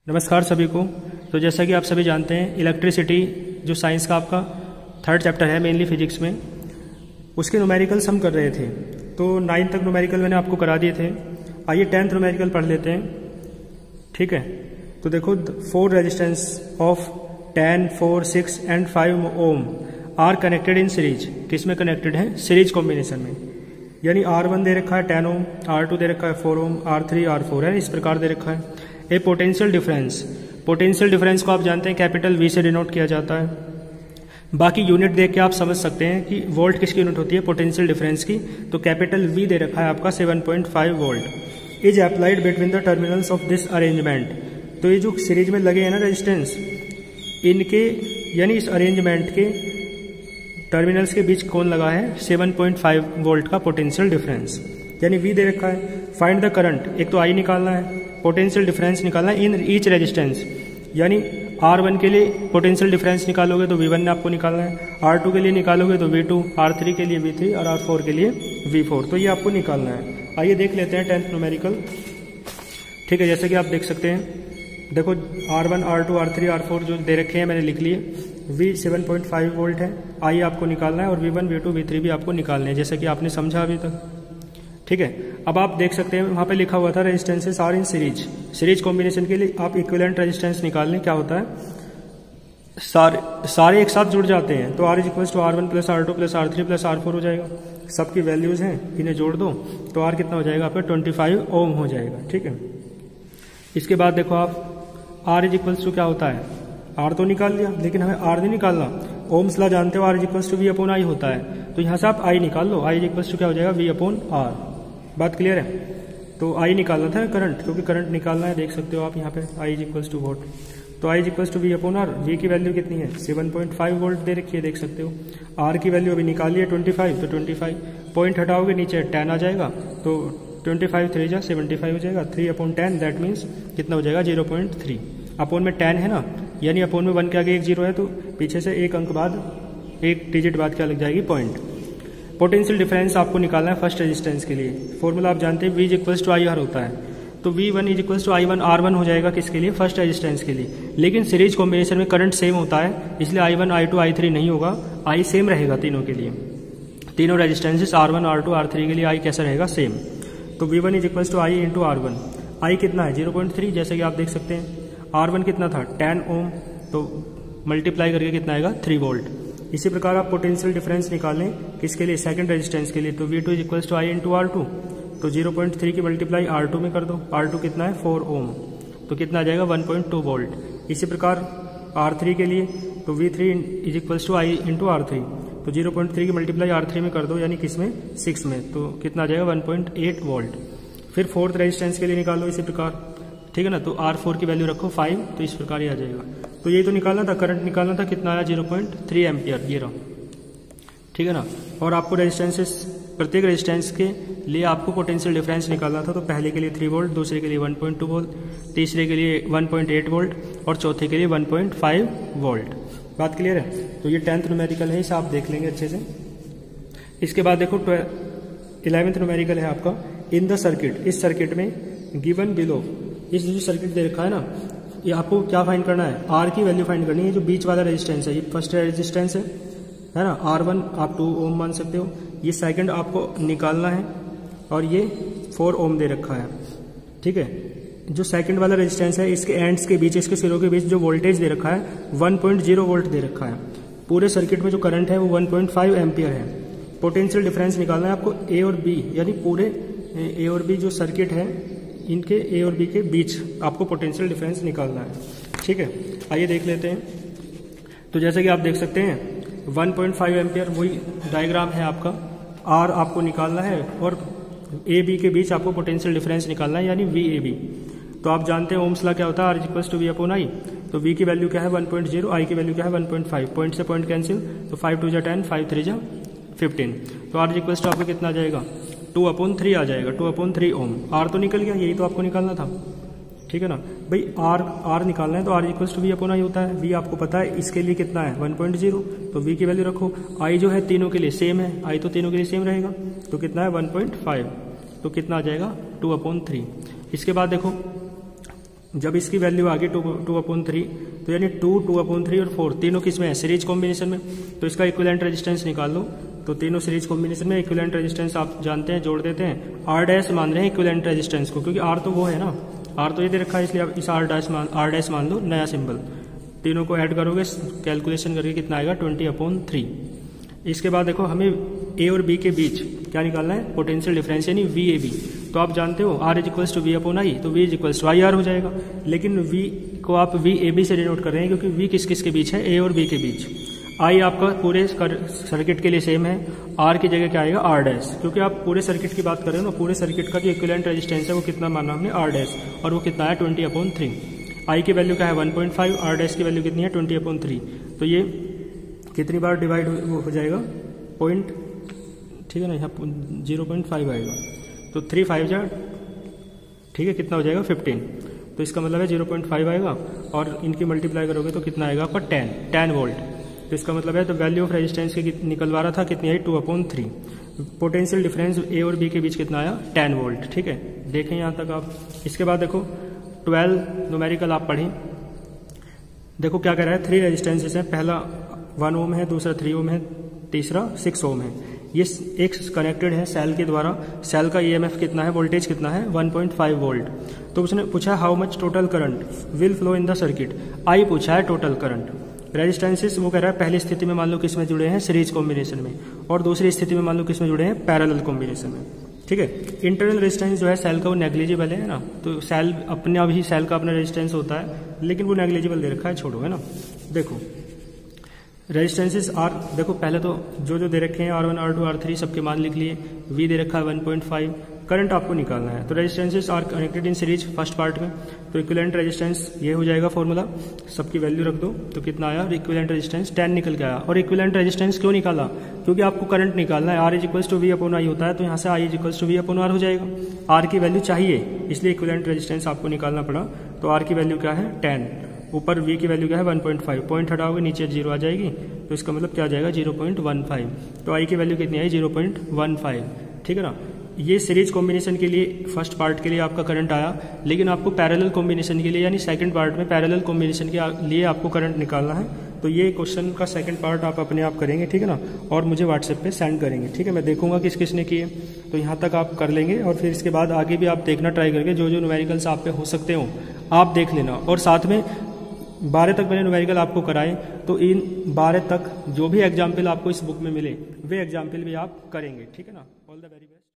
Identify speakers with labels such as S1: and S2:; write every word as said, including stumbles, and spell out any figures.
S1: नमस्कार सभी को। तो जैसा कि आप सभी जानते हैं, इलेक्ट्रिसिटी जो साइंस का आपका थर्ड चैप्टर है मेनली फिजिक्स में, उसके न्यूमेरिकल्स हम कर रहे थे। तो नाइन्थ तक न्यूमेरिकल मैंने आपको करा दिए थे। आइए टेंथ न्यूमेरिकल पढ़ लेते हैं, ठीक है। तो देखो, four resistance of ten, four, six and five ohm are connected in series. किस में कनेक्टेड है? सीरीज कॉम्बिनेशन में। यानी आर वन दे रखा है टेन ओम, आर टू दे रखा है four ohm, R three, R four है, इस प्रकार दे रखा है। A potential difference, potential difference को आप जानते हैं कैपिटल वी से डिनोट किया जाता है। बाकी यूनिट देख के आप समझ सकते हैं कि वोल्ट किसकी यूनिट होती है, पोटेंशियल डिफरेंस की। तो कैपिटल वी दे रखा है आपका seven point five volt is applied between the terminals of this arrangement. तो ये जो सीरीज में लगे हैं ना रेजिस्टेंस, इनके यानी इस अरेंजमेंट के टर्मिनल्स के बीच कौन लगा है? सेवन पॉइंट फाइव वोल्ट का पोटेंशियल डिफरेंस, यानी वी दे रखा है। फाइंड द करंट, एक तो आई निकालना है, पोटेंशियल डिफरेंस निकालना है इन ईच रेजिस्टेंस। यानी आर वन के लिए पोटेंशियल डिफरेंस निकालोगे तो वी वन ने आपको निकालना है, आर टू के लिए निकालोगे तो वी टू, आर थ्री के लिए वी थ्री और आर फोर के लिए वी फोर। तो ये आपको निकालना है। आइए देख लेते हैं टेंथ न्यूमेरिकल, ठीक है। जैसे कि आप देख सकते हैं, देखो R one, R two, R three, R four जो दे रखे हैं मैंने लिख लिए। V seven point five volt है, आई आपको निकालना है, और V one, V two, V three भी आपको निकालने हैं, जैसे कि आपने समझा अभी तक, ठीक है। अब आप देख सकते हैं वहां पे लिखा हुआ था resistances are in series. Series combination के लिए आप इक्विवेलेंट रेजिस्टेंस निकाल लें। क्या होता है, सारे सारे एक साथ जुड़ जाते हैं, तो R is equal to R one plus R two plus R three plus R four हो जाएगा। सबकी वैल्यूज हैं, इन्हें जोड़ दो तो आर कितना हो जाएगा आपका? ट्वेंटी फाइव ओम हो जाएगा, ठीक है। इसके बाद देखो आप, आर इज इक्वल टू क्या होता है? आर तो निकाल लिया, लेकिन हमें आर नहीं निकालना। ओम्स ला जानते हो, R is equal to V upon I होता है। तो यहां से आप आई निकाल लो, आई इज इक्वल टू क्या हो जाएगा? V upon R. बात क्लियर है? तो आई निकालना था करंट, क्योंकि करंट निकालना है, देख सकते हो आप यहाँ पे I is equal to vote. तो I is equal to V upon R. V की वैल्यू कितनी है? सेवन पॉइंट फाइव वोल्ट दे रखी है, देख सकते हो। आर की वैल्यू अभी निकाली है ट्वेंटी फाइव, तो ट्वेंटी फाइव पॉइंट हटाओगे नीचे टेन आ जाएगा, तो ट्वेंटी फाइव थ्री जा सेवेंटी फाइव हो जाएगा। Three upon ten that means कितना हो जाएगा? Zero point three. अपॉन में टेन है ना, यानी अपॉन में वन के आगे एक जीरो है, तो पीछे से एक अंक बाद, एक डिजिट बाद क्या लग जाएगी? पॉइंट। पोटेंशियल डिफरेंस आपको निकालना है फर्स्ट रेजिस्टेंस के लिए। फॉर्मूला आप जानते हैं, V is equals to I R होता है। तो V one is equals to I one R one हो जाएगा किसके लिए? फर्स्ट रेजिस्टेंस के लिए। लेकिन सीरीज कॉम्बिनेशन में करंट सेम होता है, इसलिए I one, I two, I three नहीं होगा, आई सेम रहेगा तीनों के लिए। तीनों resistances R one, R two, R three के लिए आई कैसा रहेगा? सेम। तो V one is equals to I into R one. I कितना है? जीरो पॉइंट थ्री, जैसे कि आप देख सकते हैं। आर वन कितना था? टेन ओम, तो मल्टीप्लाई करके कितना आएगा? Three volt. इसी प्रकार आप पोटेंशियल डिफरेंस निकालें किसके लिए? सेकंड रेजिस्टेंस के लिए। तो V two is equals to I into R two, तो जीरो पॉइंट थ्री की मल्टीप्लाई आर टू में कर दो। आर टू कितना है? फोर ओम, तो कितना आ जाएगा? One point two volt. इसी प्रकार आर थ्री के लिए, तो V three is equals to I into R three, तो जीरो पॉइंट थ्री की मल्टीप्लाई आर थ्री में कर दो, यानी किसमें? सिक्स में, तो कितना आ जाएगा? One point eight volt. फिर फोर्थ रेजिस्टेंस के लिए निकालो इसी प्रकार, ठीक है ना। तो आर फोर की वैल्यू रखो फाइव, तो इस प्रकार ही आ जाएगा। तो यही तो निकालना था, करंट निकालना था, कितना आया? जीरो पॉइंट थ्री एम्पियर, ये रहा, ठीक है ना। और आपको रेजिस्टेंसेस, प्रत्येक रेजिस्टेंस के लिए आपको पोटेंशियल डिफरेंस निकालना था। तो पहले के लिए थ्री वोल्ट, दूसरे के लिए वन पॉइंट टू वोल्ट, तीसरे के लिए वन पॉइंट एट वोल्ट और चौथे के लिए वन पॉइंट फाइव वोल्ट। बात क्लियर है? तो ये टेंथ न्यूमेरिकल है, इसे आप देख लेंगे अच्छे से। इसके बाद देखो इलेवेंथ न्यूमेरिकल है आपका, इन द सर्किट। इस सर्किट में गिवन बिलो, इस जो सर्किट दे रखा है ना, ये आपको क्या फाइंड करना है? आर की वैल्यू फाइंड करनी है। जो बीच वाला रेजिस्टेंस है, ये फर्स्ट रेजिस्टेंस है, है ना। आर वन आप टू ओम मान सकते हो, ये सेकंड आपको निकालना है, और ये फोर ओम दे रखा है, ठीक है। जो सेकंड वाला रेजिस्टेंस है, इसके एंड्स के बीच, इसके सिरों के बीच जो वोल्टेज दे रखा है वन पॉइंट जीरो वोल्ट दे रखा है। पूरे सर्किट में जो करंट है वो वन पॉइंट फाइव एम्पियर है। पोटेंशियल डिफरेंस निकालना है आपको ए और बी, यानी पूरे ए और बी जो सर्किट है, इनके ए और बी के बीच आपको पोटेंशियल डिफरेंस निकालना है, ठीक है। आइए देख लेते हैं। तो जैसे कि आप देख सकते हैं वन पॉइंट फाइव एम्पियर, वही डायग्राम है आपका। आर आपको निकालना है और ए बी के बीच आपको पोटेंशियल डिफरेंस निकालना है, यानी वी ए बी। तो आप जानते हैं ओम्स ला क्या होता है? R is equal to V upon I. तो वी की वैल्यू क्या है? वन पॉइंट जीरो, आई की वैल्यू क्या है? One point five. पॉइंट से पॉइंट कैंसिल, तो फाइव टू जा टेन, फाइव थ्री जा फिफ्टीन। तो आर इज इक्वल टू आपको कितना आ जाएगा? टू अपॉन थ्री आ जाएगा, two upon three ohm. R तो निकल गया, यही तो आपको निकालना था, ठीक है ना भाई। आर आर निकालना है तो R equals to V upon I होता है। वी आपको पता है इसके लिए कितना है? वन पॉइंट जीरो, तो वी की वैल्यू रखो। आई जो है तीनों के लिए सेम है, आई तो तीनों के लिए सेम रहेगा, तो कितना है? वन पॉइंट फाइव, तो कितना आ जाएगा? Two upon three. इसके बाद देखो जब इसकी वैल्यू आ गई टू टू अपॉन थ्री, तो यानी टू टू अपॉन थ्री और फोर तीनों किस में है, सीरीज कॉम्बिनेशन में, तो इसका इक्विवेलेंट रेजिस्टेंस निकाल लो। तो तीनों सीरीज कॉम्बिनेशन में इक्विवेलेंट रेजिस्टेंस आप जानते हैं, जोड़ देते हैं। आर डैश मान रहे हैं इक्विवेलेंट रेजिस्टेंस को, क्योंकि आर तो वो है ना, आर तो ये दे रखा है, इसलिए आप इस आर डैश मान आर डैश मान लो, नया सिंबल। तीनों को ऐड करोगे, कैलकुलेशन करके कितना आएगा, ट्वेंटी अपॉन थ्री। इसके बाद देखो हमें ए और बी के बीच क्या निकालना है, पोटेंशियल डिफरेंस यानी वी ए बी। तो आप जानते हो R is equals to V upon I, तो V is equals to I R हो जाएगा। लेकिन वी को आप वी ए बी से डिनोट कर रहे हैं, क्योंकि वी किस किस के बीच है, ए और बी के बीच। आई आपका पूरे सर्किट के लिए सेम है, आर की जगह क्या आएगा, आर डैश, क्योंकि आप पूरे सर्किट की बात कर रहे हो ना, पूरे सर्किट का जो इक्विवेलेंट रेजिस्टेंस है वो कितना माना हमने, आर डैश, और वो कितना है, ट्वेंटी अपॉन थ्री। आई की वैल्यू क्या है, one point five, R dash की वैल्यू कितनी है, ट्वेंटी अपॉन थ्री। तो ये कितनी बार डिवाइड हो, हो जाएगा, पॉइंट, ठीक है ना, यहाँ जीरो पॉइंट फाइव आएगा, तो थ्री फाइव जा, ठीक है, कितना हो जाएगा, फिफ्टीन। तो इसका मतलब है जीरो पॉइंट फाइव आएगा, और इनकी मल्टीप्लाई करोगे तो कितना आएगा आपका, टेन टेन वोल्ट। तो इसका मतलब है, तो वैल्यू ऑफ रेजिस्टेंस की निकलवा रहा था, कितनी आई, two upon three. Potential difference A और बी के बीच कितना आया, टेन वोल्ट। ठीक है, देखें यहाँ तक आप। इसके बाद देखो ट्वेल्व न्यूमेरिकल आप पढ़ें, देखो क्या कह रहा है, थ्री रेजिस्टेंसेस हैं, पहला वन ओम है, दूसरा थ्री ओम है, तीसरा सिक्स ओम है। ये एक कनेक्टेड है सेल के द्वारा। सेल का ईएमएफ कितना है, वोल्टेज कितना है, वन पॉइंट फाइव वोल्ट। तो उसने पूछा how much total current will flow in the circuit, I पूछा है टोटल करंट। रेजिस्टेंसेस वो कह रहा है पहली स्थिति में मान लो किस में जुड़े हैं, सीरीज कॉम्बिनेशन में, और दूसरी स्थिति में मान लो किस में जुड़े हैं, पैरेलल कॉम्बिनेशन में। ठीक है, इंटरनल रेजिस्टेंस जो है सेल का वो नेग्लिजिबल है ना, तो सेल अपना भी सेल का अपना रेजिस्टेंस होता है, लेकिन वो नेग्लिजिबल दे रखा है, छोड़ो, है ना। देखो रेजिस्टेंसेस आर, देखो पहले तो जो जो दे रखे हैं R one, R two, R three सबके मान लिख लिए, वी दे रखा है वन पॉइंट फाइव। करंट आपको निकालना है, तो resistances are connected in series first part में, तो इक्विवेलेंट रेजिस्टेंस ये हो जाएगा फॉर्मूला, सबकी वैल्यू रख दो, तो कितना आया, इक्विवेलेंट रेजिस्टेंस टेन निकल के आया। और इक्विवेलेंट रेजिस्टेंस क्यों निकाला, क्योंकि आपको करंट निकालना है, R is equals to V upon I होता है, तो यहाँ से I is equals to V upon R हो जाएगा। आर की वैल्यू चाहिए, इसलिए इक्विवेलेंट रेजिस्टेंस आपको निकालना पड़ा। तो आर की वैल्यू क्या है, टेन, ऊपर वी की वैल्यू क्या है, वन पॉइंट फाइव, पॉइंट हटाओगे नीचे जीरो आ जाएगी, तो इसका मतलब क्या आ जाएगा, जीरो पॉइंट वन फाइव। तो आई की वैल्यू कितनी आई, जीरो पॉइंट वन फाइव। ठीक है ना। ये सीरीज कॉम्बिनेशन के लिए फर्स्ट पार्ट के लिए आपका करंट आया, लेकिन आपको पैरेलल कॉम्बिनेशन के लिए यानी सेकंड पार्ट में पैरेलल कॉम्बिनेशन के लिए आपको करंट निकालना है। तो ये क्वेश्चन का सेकंड पार्ट आप अपने आप करेंगे, ठीक है ना, और मुझे व्हाट्सएप पे सेंड करेंगे। ठीक है, मैं देखूंगा किस किसने किए, तो यहाँ तक आप कर लेंगे, और फिर इसके बाद आगे भी आप देखना ट्राई करके, जो जो न्यूमेरिकल्स आप पे हो सकते हो आप देख लेना। और साथ में बारह तक मैंने न्यूमेरिकल आपको कराए, तो इन बारह तक जो भी एग्जाम्पल आपको इस बुक में मिले वे एग्जाम्पल भी आप करेंगे। ठीक है ना।